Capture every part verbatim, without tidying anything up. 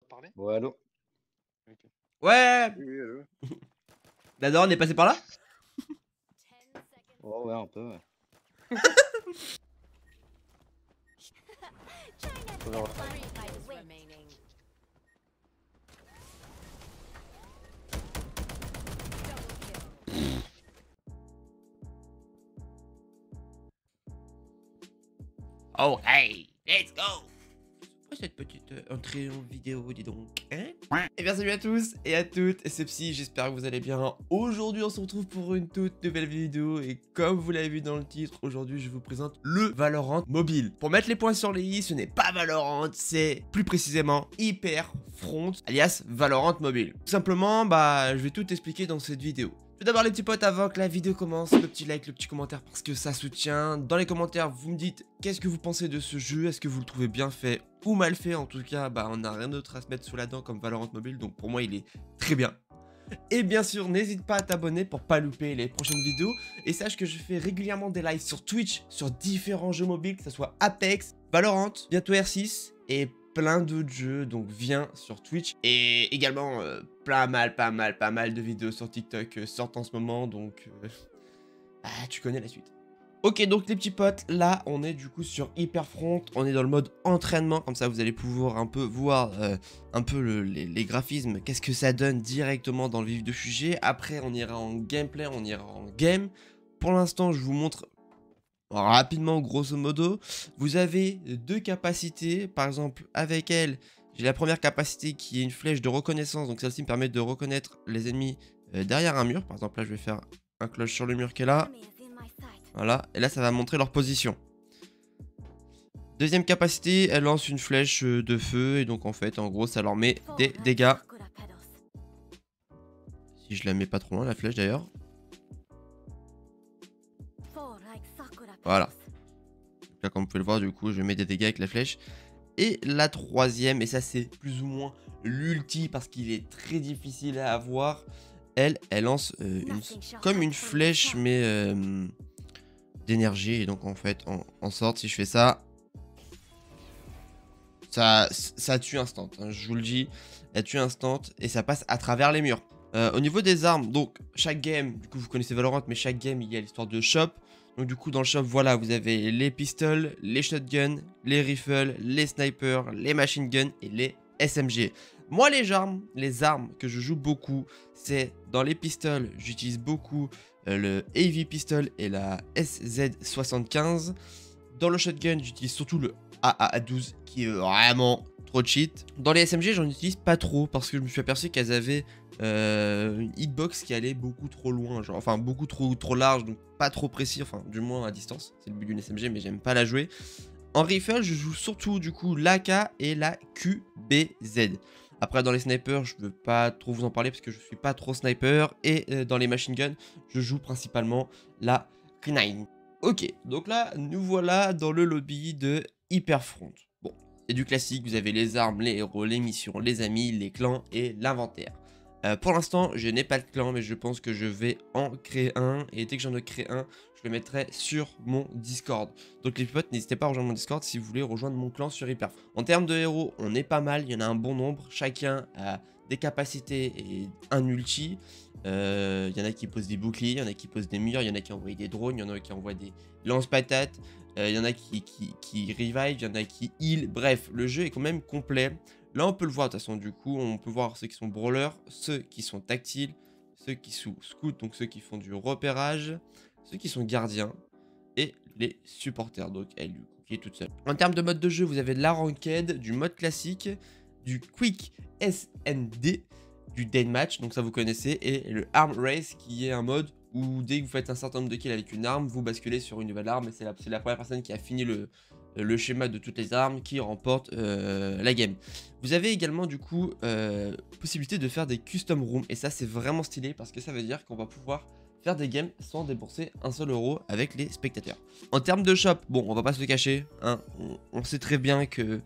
parler? Ouais, allô? OK. Ouais! Oui, oui, allô? La daronne est passée par là? Oh ouais, un peu, ouais. Oh, hey, let's go! Cette petite euh, entrée en vidéo, dis donc, hein? Et bien salut à tous et à toutes, c'est Psy, j'espère que vous allez bien. Aujourd'hui on se retrouve pour une toute nouvelle vidéo et comme vous l'avez vu dans le titre, aujourd'hui je vous présente le Valorant mobile. Pour mettre les points sur les i, ce n'est pas Valorant, c'est plus précisément Hyperfront, alias Valorant mobile. Tout simplement, bah je vais tout expliquer dans cette vidéo. Tout d'abord les petits potes, avant que la vidéo commence, le petit like, le petit commentaire parce que ça soutient. Dans les commentaires, vous me dites qu'est-ce que vous pensez de ce jeu, est-ce que vous le trouvez bien fait ou mal fait. En tout cas, bah on n'a rien d'autre à se mettre sous la dent comme Valorant mobile, donc pour moi il est très bien. Et bien sûr, n'hésite pas à t'abonner pour pas louper les prochaines vidéos. Et sache que je fais régulièrement des lives sur Twitch, sur différents jeux mobiles, que ce soit Apex, Valorant, bientôt R six et plein d'autres jeux, donc viens sur Twitch. Et également, euh, plein mal, pas mal, pas mal de vidéos sur TikTok euh, sortent en ce moment, donc euh, ah, tu connais la suite. Ok, donc les petits potes, là on est du coup sur Hyperfront, on est dans le mode entraînement, comme ça vous allez pouvoir un peu voir euh, un peu le, les, les graphismes, qu'est-ce que ça donne directement dans le vif du sujet. Après on ira en gameplay, on ira en game. Pour l'instant je vous montre rapidement grosso modo. Vous avez deux capacités, par exemple avec elle, j'ai la première capacité qui est une flèche de reconnaissance, donc celle-ci me permet de reconnaître les ennemis euh, derrière un mur. Par exemple là je vais faire un cloche sur le mur qui est là. Voilà, et là ça va montrer leur position. Deuxième capacité, elle lance une flèche de feu, et donc en fait, en gros, ça leur met des dégâts. Si je la mets pas trop loin, la flèche d'ailleurs. Voilà. Donc là, comme vous pouvez le voir, du coup, je mets des dégâts avec la flèche. Et la troisième, et ça c'est plus ou moins l'ulti, parce qu'il est très difficile à avoir. Elle, elle lance euh, une, comme une flèche, mais... Euh, d'énergie, et donc en fait en, en sorte si je fais ça ça ça tue instant, hein, je vous le dis, elle tue instant et ça passe à travers les murs. Euh, au niveau des armes, donc chaque game, du coup vous connaissez Valorant, mais chaque game il y a l'histoire de shop. Donc du coup dans le shop, voilà, vous avez les pistoles, les shotguns, les rifles, les snipers, les machine guns et les S M G. Moi les armes, les armes que je joue beaucoup, c'est dans les pistoles, j'utilise beaucoup euh, le A V pistol et la S Z soixante-quinze. Dans le shotgun, j'utilise surtout le A A douze qui est vraiment trop cheat. Dans les S M G, j'en utilise pas trop parce que je me suis aperçu qu'elles avaient euh, une hitbox qui allait beaucoup trop loin, genre, enfin beaucoup trop, trop large, donc pas trop précis, enfin du moins à distance. C'est le but d'une S M G, mais j'aime pas la jouer. En rifle, je joue surtout du coup l'A K et la Q B Z. Après dans les snipers, je veux pas trop vous en parler parce que je suis pas trop sniper. Et euh, dans les machine guns, je joue principalement la K neuf. Ok, donc là, nous voilà dans le lobby de Hyperfront. Bon, c'est du classique, vous avez les armes, les héros, les missions, les amis, les clans et l'inventaire. Euh, pour l'instant, je n'ai pas de clan, mais je pense que je vais en créer un. Et dès que j'en ai créé un, je le mettrai sur mon Discord. Donc les potes, n'hésitez pas à rejoindre mon Discord si vous voulez rejoindre mon clan sur Hyperfront. En termes de héros, on est pas mal, il y en a un bon nombre. Chacun a des capacités et un ulti. Il euh, y en a qui posent des boucliers, il y en a qui posent des murs, il y en a qui envoient des drones, il y en a qui envoient des lance-patates, il euh, y en a qui, qui, qui revive, il y en a qui heal. Bref, le jeu est quand même complet. Là, on peut le voir de toute façon, du coup, on peut voir ceux qui sont brawlers, ceux qui sont tactiles, ceux qui sont scouts, donc ceux qui font du repérage, ceux qui sont gardiens, et les supporters, donc elle, du coup, qui est toute seule. En termes de mode de jeu, vous avez de la ranked, du mode classique, du quick S N D, du deathmatch, donc ça vous connaissez, et le arm race, qui est un mode où dès que vous faites un certain nombre de kills avec une arme, vous basculez sur une nouvelle arme, et c'est la, la première personne qui a fini le... le schéma de toutes les armes qui remporte euh, la game. Vous avez également du coup euh, possibilité de faire des custom rooms, et ça c'est vraiment stylé parce que ça veut dire qu'on va pouvoir faire des games sans débourser un seul euro avec les spectateurs. En termes de shop, bon, on va pas se le cacher, hein, on, on sait très bien que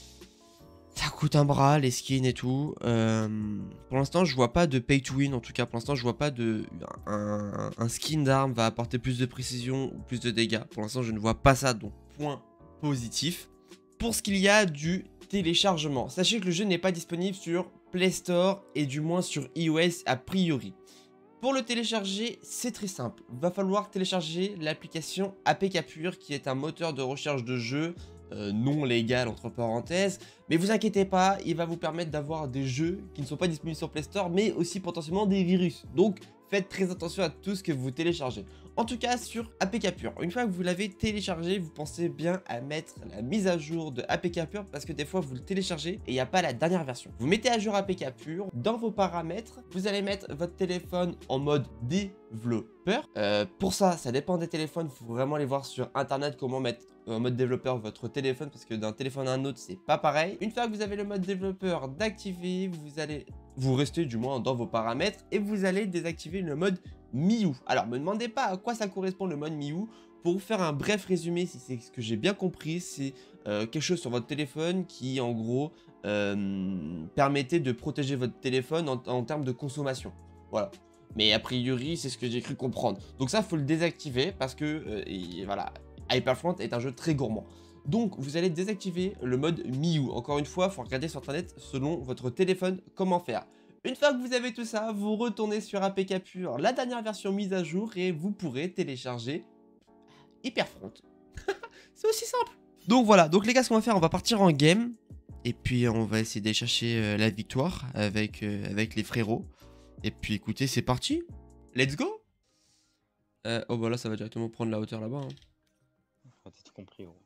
ça coûte un bras, les skins et tout. Euh, pour l'instant, je vois pas de pay to win. En tout cas, pour l'instant, je vois pas de... Un, un skin d'arme va apporter plus de précision ou plus de dégâts. Pour l'instant, je ne vois pas ça, donc point positif. pour ce qu'il y a du téléchargement. Sachez que le jeu n'est pas disponible sur Play Store et du moins sur iOS a priori. Pour le télécharger, c'est très simple. Va falloir télécharger l'application A P K Pure qui est un moteur de recherche de jeux euh, non légal entre parenthèses. Mais vous inquiétez pas, il va vous permettre d'avoir des jeux qui ne sont pas disponibles sur Play Store mais aussi potentiellement des virus. Donc faites très attention à tout ce que vous téléchargez. En tout cas sur A P K Pure, une fois que vous l'avez téléchargé, vous pensez bien à mettre la mise à jour de A P K Pure parce que des fois vous le téléchargez et il n'y a pas la dernière version. Vous mettez à jour A P K Pure, dans vos paramètres, vous allez mettre votre téléphone en mode développeur. Euh, pour ça, ça dépend des téléphones, il faut vraiment aller voir sur internet comment mettre en mode développeur votre téléphone parce que d'un téléphone à un autre c'est pas pareil. Une fois que vous avez le mode développeur d'activer, vous allez vous restez du moins dans vos paramètres et vous allez désactiver le mode M I U. Alors me demandez pas à quoi ça correspond le mode M I U. Pour vous faire un bref résumé, si c'est ce que j'ai bien compris, c'est euh, quelque chose sur votre téléphone qui en gros euh, permettait de protéger votre téléphone en, en termes de consommation. Voilà. Mais a priori c'est ce que j'ai cru comprendre. Donc ça faut le désactiver parce que euh, et voilà, Hyperfront est un jeu très gourmand. Donc vous allez désactiver le mode M I U. Encore une fois, il faut regarder sur internet selon votre téléphone comment faire. Une fois que vous avez tout ça, vous retournez sur A P K Pure, la dernière version mise à jour et vous pourrez télécharger Hyperfront. C'est aussi simple. Donc voilà, donc les gars, ce qu'on va faire, on va partir en game. Et puis on va essayer d'aller chercher euh, la victoire avec, euh, avec les frérots. Et puis écoutez, c'est parti. Let's go. euh, Oh bah là, ça va directement prendre la hauteur là-bas. Hein. T'as tout compris, gros.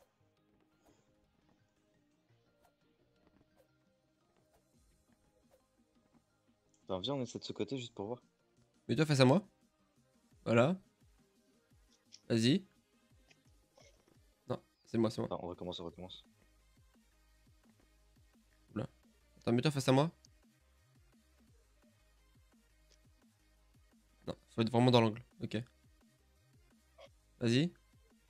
Ben, viens, on essaie de ce côté juste pour voir. Mets-toi face à moi. Voilà. Vas-y. Non, c'est moi, c'est moi. Attends, on recommence, on recommence. Oula. Attends, mets-toi face à moi. Non, faut être vraiment dans l'angle. Ok. Vas-y.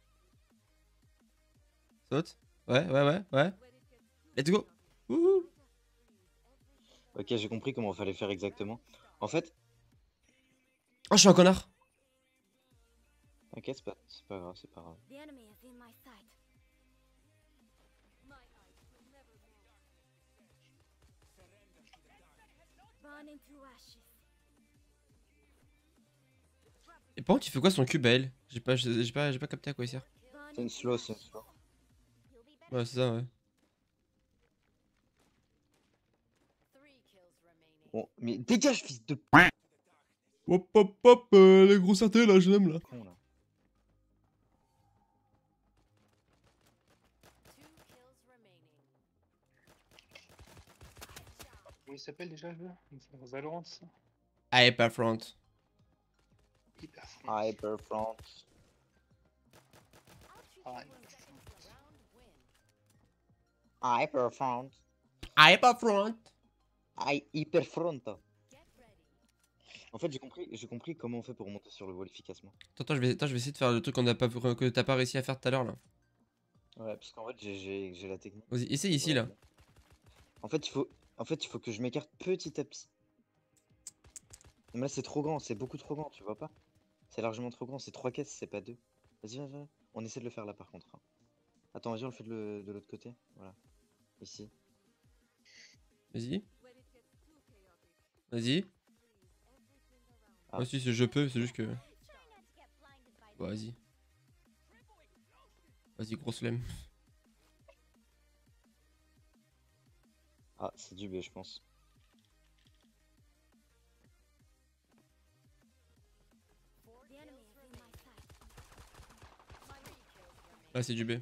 Saute. Ouais, ouais, ouais, ouais. Let's go. Wouhou. Ok, j'ai compris comment il fallait faire exactement. En fait, Oh, je suis un connard. t'inquiète, c'est pas, c'est pas grave, c'est pas grave. The enemy is in my sight. Burn into ashes. Et par contre, il fait quoi son cube à elle? J'ai pas, j'ai pas, j'ai pas capté à quoi il sert. Burn C'est une into slow, c'est une ashes. slow. Ouais, c'est ça, ouais. Three kills remaining. Bon, mais dégage, fils de p***, Hop, hop, hop, euh, les grossièretés là, je l'aime là. con, là. Two kills remaining. Comment il s'appelle déjà le jeu? Valorant ça? Hyperfront. Hyperfront. Hyperfront. Ah, Hyperfront. Hyperfront. Hy- Hyperfront. En fait, j'ai compris, j'ai compris comment on fait pour monter sur le wall efficacement. Attends, attends, je vais, attends, je vais essayer de faire le truc qu'on a pas, que t'as pas réussi à faire tout à l'heure là. Ouais, parce qu'en fait, j'ai- j'ai j'ai la technique. Vas-y, essaye ici là. En fait, il faut, en fait, il faut que je m'écarte petit à petit. Mais là, c'est trop grand, c'est beaucoup trop grand, tu vois pas? C'est largement trop grand, c'est trois caisses, c'est pas deux. Vas-y, viens, viens. On essaie de le faire là par contre. hein. Attends, vas-y, on le fait de le- de l'autre côté. Voilà. Ici. Vas-y. Vas-y. Ah. Moi aussi, je peux, c'est juste que. Bon, vas-y. Vas-y, grosse flemme. Ah, c'est du B, je pense. The enemy is in my sight. Ah, c'est du B.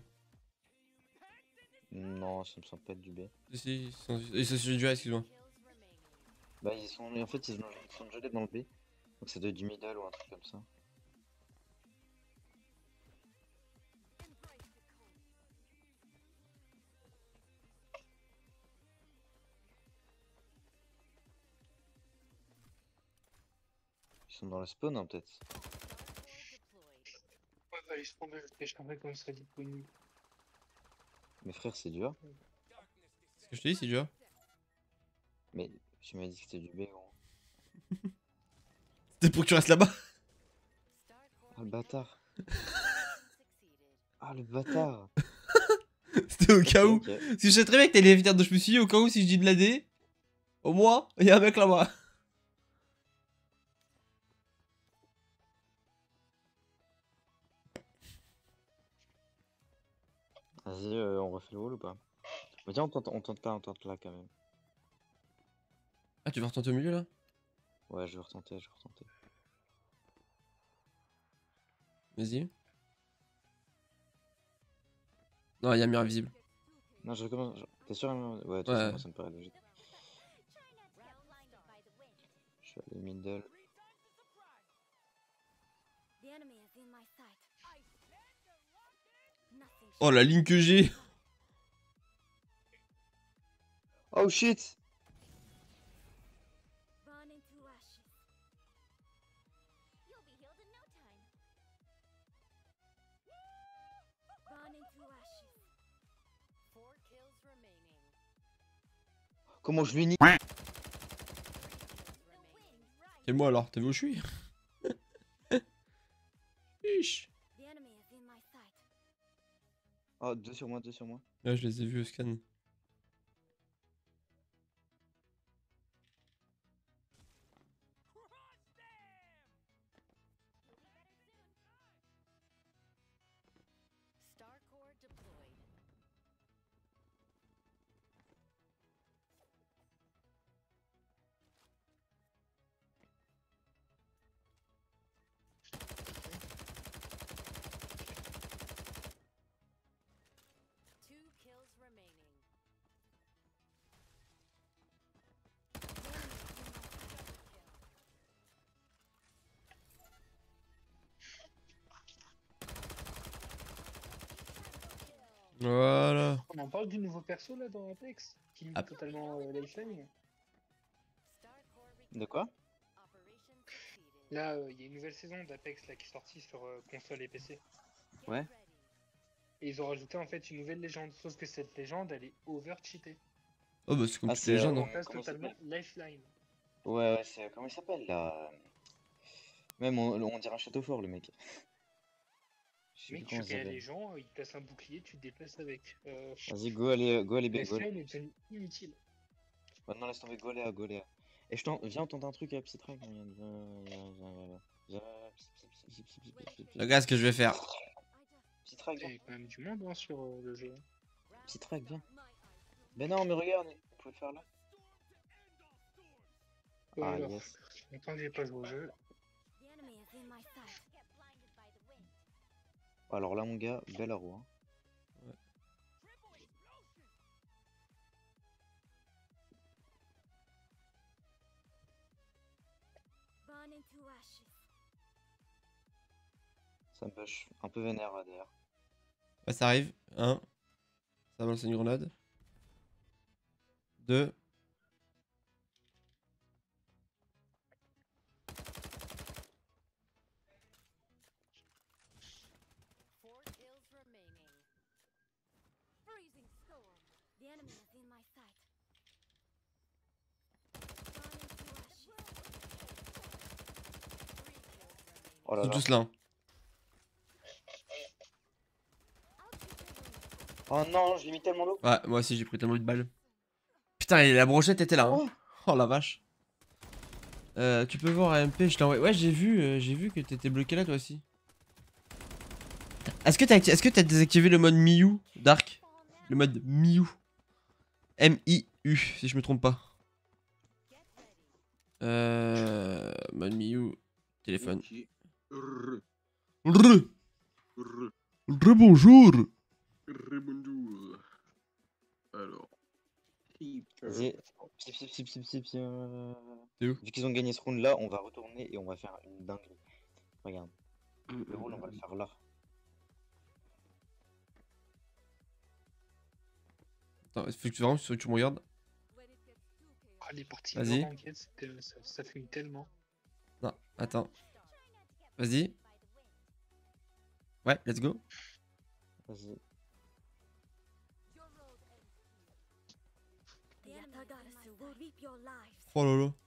Non, ça me semble pas être du B. Si, si, ils sont- et c'est du A, excuse-moi. Kills remaining. Bah, ils sont, en fait, ils sont, ils sont gelés dans le B. Donc, ça doit être du middle ou un truc comme ça. Ils sont dans le spawn, hein, peut-être. ouais, bah, laisse tomber, je téléchargerai quand il sera disponible. Mais frère, c'est dur. C'est ce que je te dis, c'est du A. Mais tu m'as dit que c'était du B, gros. C'était pour que tu restes là-bas. Ah, le bâtard. Ah, le bâtard. C'était au cas où. Ok, ok. Parce que je sais très bien que t'allais venir, donc je me suis dit au cas où si je dis de l'A D, au moins, il y a un mec là-bas. Vas-y, euh, on refait le wall ou pas? Mais tiens, on tente, on tente là, on tente là quand même. Ah, tu vas retenter au milieu là? Ouais, je vais retenter, je vais retenter. Vas-y. Non, il y a un mur invisible. Non, je recommence. je- T'es sûr? Emma Ouais, de toute façon, Ouais. moi, ça me paraît logique. Je suis allé middle. The enemy is in my sight. Nothing. Oh, la ligne que j'ai. Oh shit! Burn into ashes. You'll be healed in no time. Burn into ashes. Four kills remaining. Comment je lui nique? Three kills remaining. Et moi alors, t'as vu où je suis? Chiche. The enemy is in my sight. Oh, deux sur moi, deux sur moi. Ouais, je les ai vus au scan. Starcore deployed. Two kills remaining. Voilà. On en parle du nouveau perso là dans Apex qui Ah. est totalement euh, lifeline. Starcore De quoi? Operation succeeded. Là, euh, il y a une nouvelle saison d'Apex là qui est sortie sur euh, console et P C. Get Ouais. ready. Et ils ont rajouté en fait une nouvelle légende. Sauf que cette légende, elle est over-cheatée. Oh, bah c'est comme Ah, toutes c'est, les euh, légendes. Elle Hein. remplace comment il totalement s'appelle Lifeline. Ouais, ouais, c'est. Comment il s'appelle là? Même on, on dirait un château fort, le mec. Je sais plus Mec, comment tu ça gagnes s'appelle. les gens, euh, ils te placent un bouclier, tu te déplaces avec. Euh, Vas-y, go, allez, go, allez, B, go. Lifeline est devenu inutile. Maintenant, laisse tomber, go, Léa, go, Léa. Et je t'en. Viens, on tente un truc à Psytrack. Viens, viens, viens, viens, viens, viens. Psy- psy- psy- psy- psy- psy- psy- psy- Regarde ce que je vais faire. Psytrack, Il y viens. a quand même du monde hein, sur euh, le jeu. Psytrack, viens. Mais non, mais regarde, on peut le faire là. Euh, Ah, alors, yes. longtemps que j'ai pas joué au jeu. The enemy is in my sight. Alors là, mon gars, belle roue. Hein. Burn into ashes. Ça me push un peu vénère là, d'ailleurs. Ouais, ça arrive. Un. Ça balance une grenade. Deux. Four kills remaining. Freezing storm. The enemy is in my sight. Burn into ashes. Three kills remaining. Oh là Ils sont là. tous là. Hein. Oh non, je l'ai mis tellement low. Ouais, moi aussi j'ai pris tellement de balles. Putain, et la brochette était là. Hein. Oh. Oh la vache. Euh, tu peux voir A M P, je t'ai envoyé. Ouais, j'ai vu, euh, j'ai vu que t'étais bloqué là toi aussi. Est-ce que t'as acti- est-ce que t'as désactivé le mode Miu, Dark? Le mode Miu. M I U, si je me trompe pas. Get ready. Euh. Mode Miu. Téléphone. Ok. Rrr, Re, rrr, re bonjour. rrr, bonjour. Alors. Vas-y. Psy, psy, psy, psy, psy, psy, euh, T'es où? Vu qu'ils ont gagné ce round là, on va retourner et on va faire une dinguerie. Regarde. Le round, on va le faire là. Attends, faut que tu, vraiment, faut que tu me regardes. Ah, les parties Vas-y. de ranked, c'était- ça, ça fume tellement. Non, attends. Vas-y. Ouais, let's go. Vas-y. The Yatagarasu will reap your lives. Oh là là.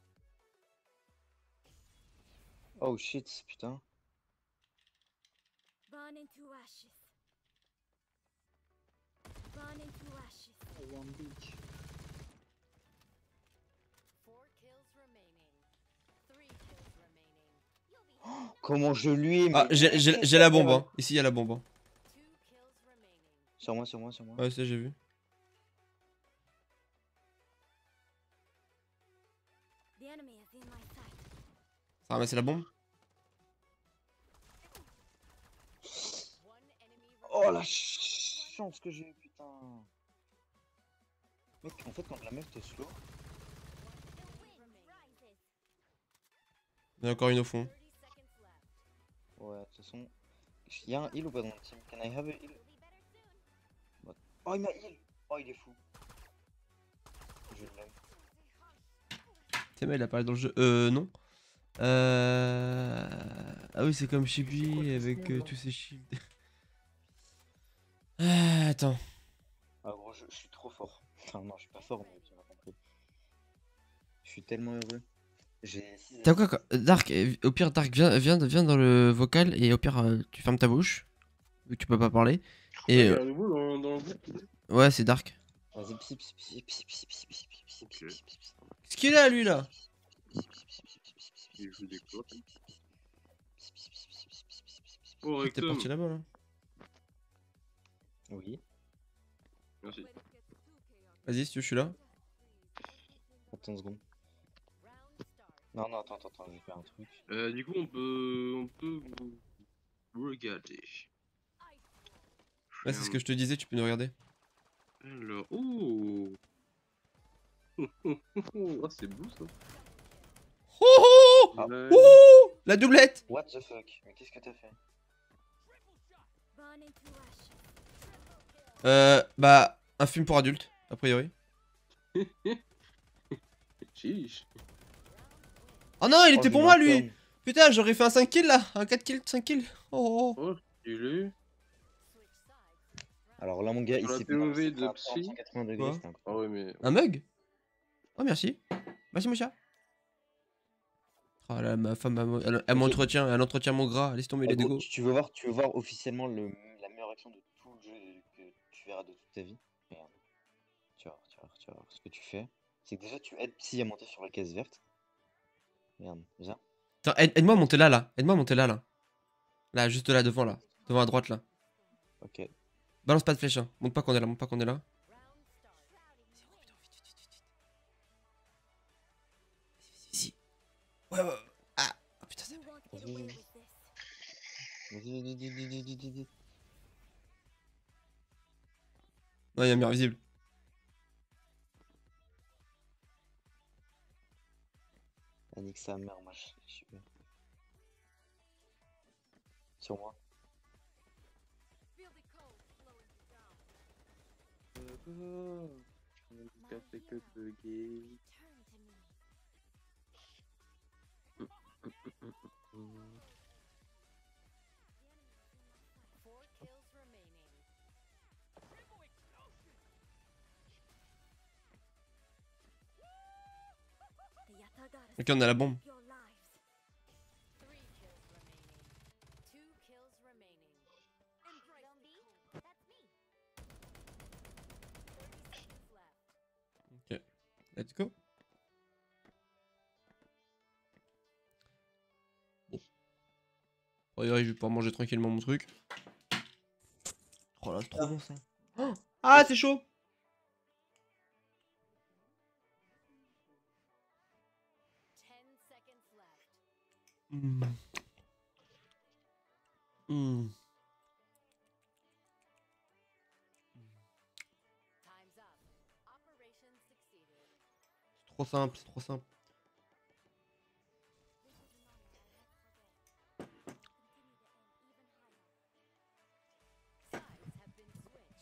Oh shit, putain. Burn into ashes. Burn into ashes. One beach. Four kills remaining. Three kills remaining. Comment je lui ai. Ah, mais- j'ai j'ai- j'ai la bombe. Hein. Ici, il y a la bombe. Hein. Two kills remaining. Sur moi, sur moi, sur moi. Ouais, ça, j'ai vu. The enemy is in my sight. Ça a ramassé la bombe. One enemy Oh la remaining. ch- chance que j'ai eu, putain. Mec, en fait, quand la meuf te slow. Il y en a encore une au fond. thirty seconds left. Ouais, de toute façon. Y'a un heal ou pas dans le team? Can I have a heal? What? Oh, il m'a heal! Oh, il est fou. Je l'aime. C'est mal, il a parlé dans le jeu. Euh, non. Euh... Ah oui, c'est comme Chibi avec euh, tous ses shields. Ah, attends. Ah, gros, je, je suis trop fort. Enfin, non, je suis pas fort, mais tu m'as compris. Je suis tellement heureux. J'ai six T'as quoi, quoi Dark, euh, au pire, Dark, viens, viens, viens dans le vocal et au pire, euh, tu fermes ta bouche. Vu que tu peux pas parler. Et euh, Regardez-vous dans, dans le groupe. ouais, c'est Dark. Vas-y, psi, psi, psi, psi, psi, psi, psi, psi, psi, psi, Ok. psi, psi, psi. Qu'est-ce qu'il a, lui, là? Il joue des clopes. Oh, Oh, T'es rectum. parti là-bas, là. oui. Merci. Vas-y, si tu veux, je suis là. Attends une seconde. Round start. Non, non, attends, attends, attends, je vais faire un truc. Euh, du coup, on peut, on peut vous regarder. Ouais, c'est ce que je te disais, tu peux nous regarder. Alors, oh, oh, oh, oh, oh, ah, c'est beau ça. Oh, oh, Ah. Ouais. oh, la doublette. What the fuck? Mais qu'est-ce que t'as fait? Burn into ashes. Euh, bah, un film pour adultes, a priori. Chiche. Oh non, il Oh, était j'ai pour mis moi, un lui. turn. Putain, j'aurais fait un cinq kills, là. Un quatre kills, cinq kills. Oh, oh. Oh, stylé. Switch sides. Alors là, mon gars, il Sur la s'est P O V pris de un Psy. cent quatre-vingts degrés, Quoi c'était Ah incroyable. ouais, mais. Un mug. Oh, merci. Merci, mon chat. Oh là, ma femme, elle, elle- elle m'entretient, elle entretient mon gras. Laisse tomber Ah, les gros, dégots. tu, tu veux voir, tu veux voir officiellement le, la meilleure action de tout le jeu que tu verras de toute ta vie? Regarde. Tu vas voir, tu vas voir, tu vas voir. Ce que tu fais, c'est que déjà tu aides Psy à monter sur la caisse verte. Regarde, viens. Attends, aide- aide-moi à monter là, là. Aide-moi à monter là, là. Là, juste là, devant, là. Devant à droite, là. Ok. Balance pas de flèche, hein. Monte pas qu'on est là, monte pas qu'on est là. Round start. Si. Ouais, ouais. Ah, oh, putain, ça. You won't get away with this. Vas-y, vas-y, vas-y, vas-y, vas-y, vas-y. Non, il y a un mur visible. Ah, nique sa mère, moi je je suis bien. Sur moi. Feel the cold slowing you down. Café que de gay. Turn to me. Four kills remaining. The Yatagara Ok, on a la bombe. your lives. Three kills remaining. Two kills remaining. Zombie, that's me. thirty seconds left. Let's go. Bon. A priori, je vais pouvoir manger tranquillement mon truc. Oh là, c'est trop bon ça. Oh, ah, c'est chaud. Ten seconds left. Mm. Mm. Time's up. Operation succeeded. C'est trop simple, c'est trop simple. Sides have been switched.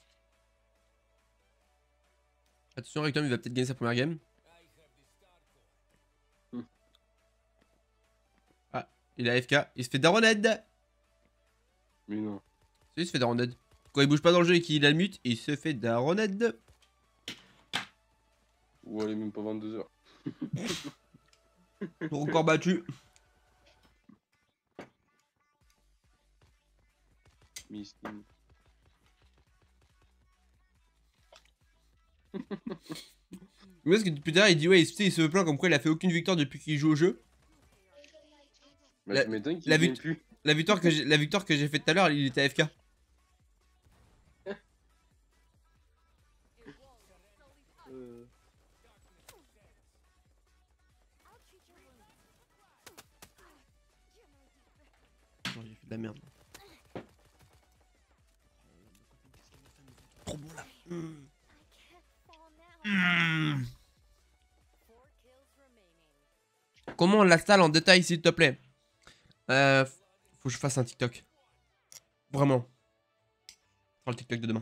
Attention, Rectum, il va peut-être gagner sa première game. Hmm. Ah, il est A F K, il se fait daroned. Mais non. Si, il se fait daroned. Quand il bouge pas dans le jeu et qu'il a le mute, il se fait daroned. Ou elle est même pas vingt-deux heures. Le record battu. Miskin. Mais parce que depuis tard, il dit ouais, il, se- il se plaint comme quoi il a fait aucune victoire depuis qu'il joue au jeu. Bah, La- tu m'étonnes qu'il la gagne vict- plus. La victoire que j'ai, la victoire que j'ai faite tout à l'heure, il était A F K. Euh, Non, j'ai fait de la merde. Trop beau là. Mmh. Mmh. Four kills remaining. Comment on l'installe en détail s'il te plaît? Euh, faut que je fasse un TikTok. Vraiment. Ce sera le TikTok de demain.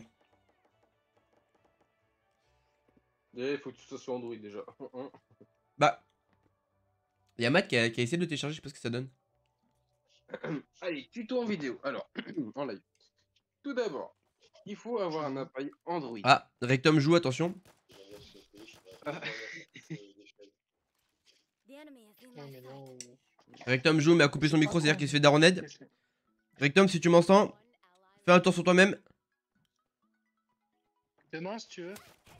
Il faut que tout ça soit Android déjà. Hein. Bah. Y'a Matt qui a, qui a essayé de le télécharger, je sais pas ce que ça donne. Allez, tuto en vidéo. Alors, en live. Tout d'abord, il faut avoir un appareil Android. Ah, Rectum joue, attention. The enemy is in Ouais, my mais sight. là, on- Rectum joue, mais a coupé son micro, c'est-à-dire qu'il se fait daroned. Qu'est-ce que- Rectum, si tu m'entends, One ally fais un tour sur toi-même. Demain, si tu veux.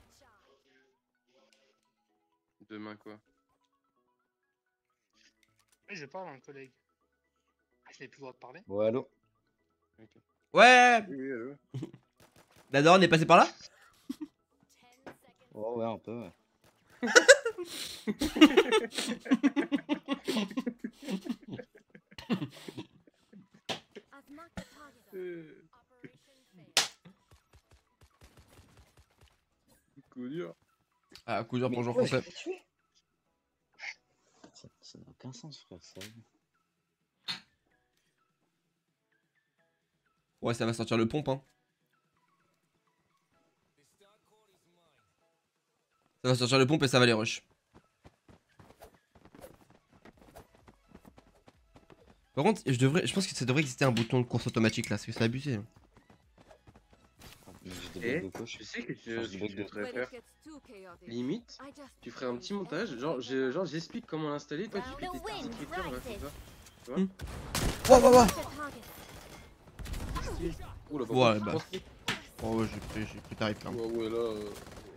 Demain quoi? Oui, je parle à un collègue. Ah, je n'ai plus le droit de parler. Ouais, allô? Ouais, Oui, oui, allô. la daronne est passée par là. ten seconds. Oh, ouais, un peu, ouais. I've marked the target. Euh, Operation failed. coup dur. Ah, coup dur pour Mais joueur ouais, français. je l'ai tué. Ça ça n'a aucun sens, frère, ça. Ouais, ça va sortir le pompe, hein. Ça va sortir le pompe et ça va les rush. Par contre, je devrais, je pense que ça devrait exister un bouton de course automatique là, parce que c'est abusé. Mais j'ai des Eh, bugs de coach. Tu sais que tu, Change ce de que bug tu de- devrais When faire it gets too chaotic, limite, I just tu ferais un petit montage, genre je- genre, j'explique comment l'installer, toi tu fais tes petits écritures là, comme ça. Tu vois? Ouais, ouais, ouais. The target. Oula, Ouais, ouais, bah. bah. Oh ouais, j'ai pris, j'ai pris tarif là. Ouais, ouais, là. euh,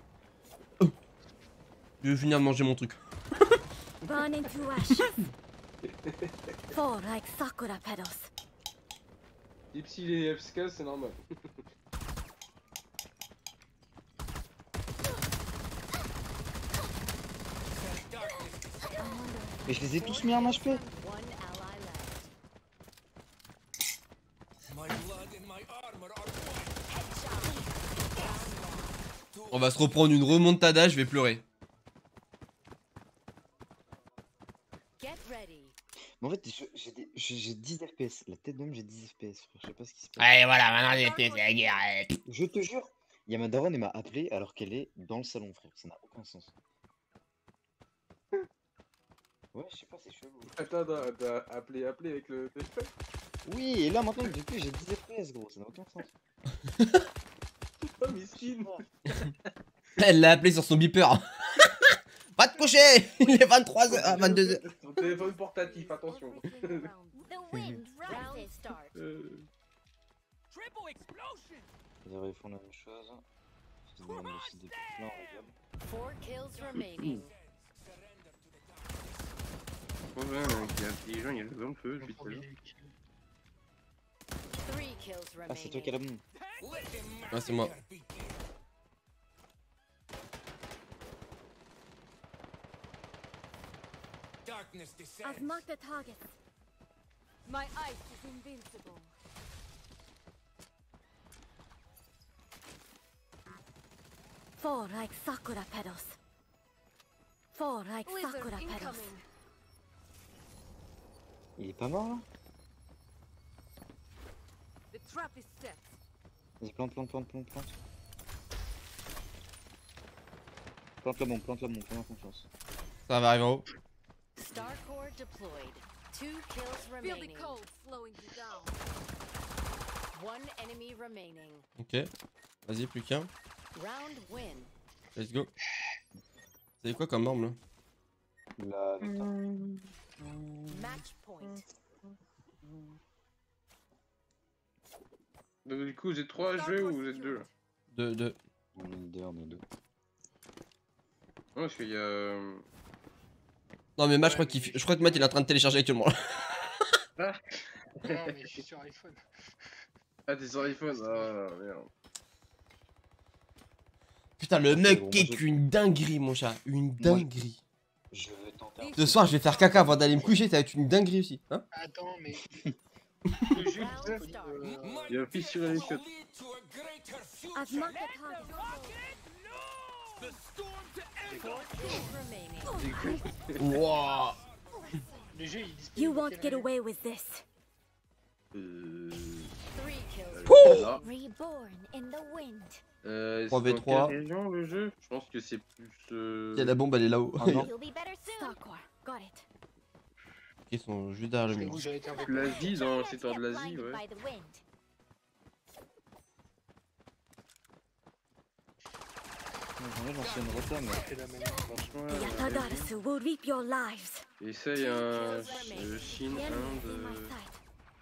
Je vais finir de manger mon truc. Burn into ashes. Fall like sakura petals. Et puis s'il est F K, c'est normal. Mais je les ai tous mis en H P. one ally left. On va se reprendre une remontada, je vais pleurer. Get ready. Mais en fait, je- j'ai des- j'ai j'ai dix F P S. La tête d'homme, j'ai dix F P S, frère. Je sais pas ce qui se passe. Allez, voilà, maintenant j'ai fait la guerre. Je te jure, il y a ma daronne, elle m'a appelé alors qu'elle est dans le salon, frère. Ça n'a aucun sens. Ouais, je sais pas, c'est chelou. Attends, attends, t'as appelé, appelé avec le téléphone. Oui, et là maintenant, depuis, j'ai dix F P S, gros. Ça n'a aucun sens. Oh, miskin. Elle l'a appelé sur son beeper. Va te coucher. Il est vingt-trois heures, ah, vingt-deux heures. Ton téléphone portatif, attention. Everything around me. The wind Round rises. start. Euh, D'ailleurs, ils font la même chose. Ils demandent aussi des petits plans, on rigole. Four kills remaining. Ouais, ouais, mec, il est intelligent, il a dans le feu, depuis tout à l'heure. Three kills Ah, c'est toi qui as la remaining. bombe. Ouais, c'est moi. I've marked the target. My ice is invincible. Fall like sakura petals. Fall like sakura petals. Il est pas mort là? The trap is set. Vas-y, plante, plante, plante, plante, plante. Plante la bombe, plante la bombe, fais-moi confiance. Ça va arriver en haut. Star core deployed. Two kills remaining. slowing you down. One enemy remaining. Ok. Vas-y, plus qu'un. Round win. Let's go. C'est quoi comme arme là? La victoire. Match point. Donc, du coup, vous êtes trois à jouer ou vous êtes deux là? Deux, deux. On est deux, on est deux. Non, parce qu'il y a. euh, Non mais Matt, je Ouais, crois qu'il, mais je crois que Matt il est en train de télécharger actuellement. Non, mais je suis sur iPhone. Ah, t'es sur iPhone? Ah, merde. Putain, le Ok, mec bon, moi, kick je- une dinguerie, mon chat, une Moi, je- dinguerie. Je veux tenter un Ce soir, je vais faire caca avant d'aller me coucher, ça va être une dinguerie aussi, hein. Attends, mais. Le jeu, il est Round disponible, start. euh, Il y a un fils sur les chiottes. I've marked the target. Four kills remaining. Wouah. Le jeu, il est disponible. You dans won't quelle get année away with this. Euh. Three kills. euh, là. Reborn in the wind. Euh, trois v c'est dans trois. quelle région le jeu? Je pense que c'est plus. Euh... Il y a la bombe, elle est là-haut. Ah non. You'll be better soon. Starcore, got it. Ils sont juste derrière le Parce que mur. vous, j'avais été avec L'Asie, dans le Try not secteur to de get l'Asie, blinded ouais. by the wind. J'aimerais lancer une rota, mais la même. Franchement, The euh, Yatagarasu will reap your lives. essaye un euh, Chine, The enemy Inde. is in my euh, sight.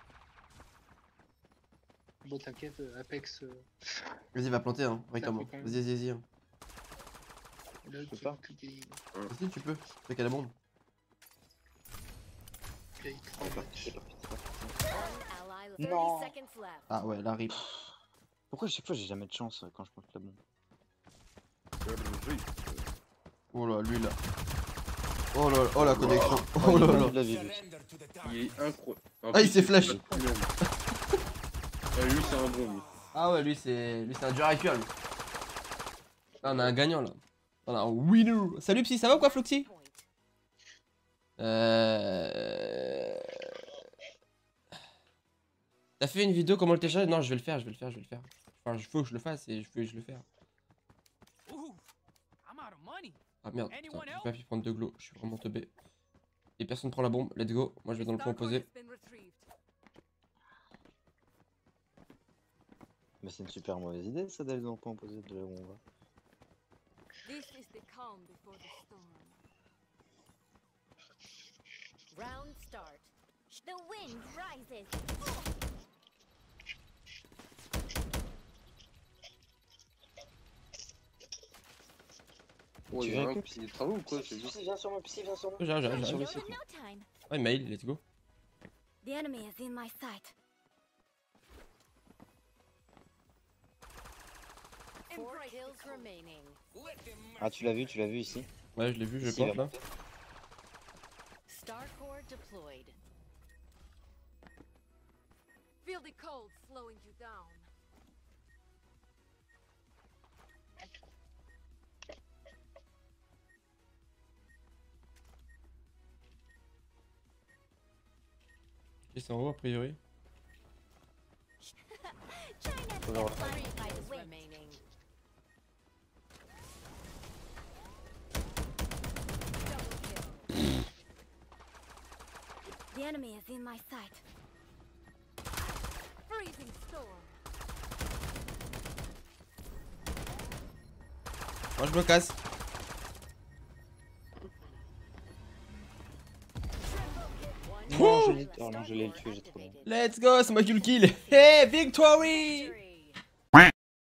Bon, t'inquiète, euh, Apex. euh, Vas-y, va planter, hein. Ouais, Ça comment. fait quand même. Vas-y, vas-y, vas-y. hein. Là, peux tu pas. cliquer, Vas-y, tu peux. C'est qu'à la bombe. cliquer, c'est parti, c'est parti, c'est parti. One ally. Thirty Non. seconds left. Ah ouais, la rip. Pourquoi à chaque fois j'ai jamais de chance euh, quand je plante la bombe? Oh là, lui là. Oh là, oh la connexion. Oh là là. Je l'avais vu. Il est incroyable. En Ah, plus, il s'est flash. Ah, lui, c'est un bon, lui. Ah ouais, lui c'est, lui c'est un dur à cuire, lui. Ah, on a un gagnant là. On a un winner. Salut Psy, ça va ou quoi Floxy? Point. Euh... T'as fait une vidéo comment le télécharger? Non, je vais le faire, je vais le faire, je vais le faire. Enfin, il faut que je le fasse et je veux que je le faire. Ah merde, putain, j'ai pas pu prendre de glow, je suis vraiment teubé. Et personne prend la bombe, let's go. Moi je vais dans le point opposé. Mais c'est une super mauvaise idée ça d'aller dans le point opposé de là où on va. This is the calm before the storm. Round start. The wind rises. Oh, Tu il y a viens un avec petit des travaux ou quoi? C'est juste. viens sur moi, Psy, viens sur moi. J'arrive, j'arrive, Sur j'arrive. le site. No time. Ouais, mail, let's go. The enemy is in my sight. Four kills remaining. Ah, tu l'as vu, tu l'as vu ici. Ouais, je l'ai vu, je Ici, il plante va là. monter. Starcore deployed. Feel the cold slowing you down. Et c'est en haut a priori. Try not to Alors, get blinded by the kills wind. remaining. Double kill. The enemy is in my sight. Freezing storm. Moi je me casse. One Non, Wouh. je l'ai oh, non, je l'ai tué, j'ai trop bien. Let's go, c'est moi qui le kill. Hey, victory! victory.